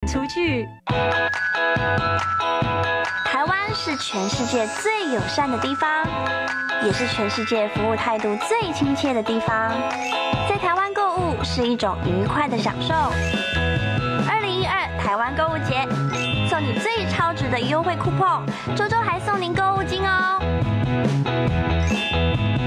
出去。 台湾是全世界最友善的地方，也是全世界服务态度最亲切的地方。在台湾购物是一种愉快的享受。2012台湾购物节，送你最超值的优惠酷碰，周周还送您购物金哦。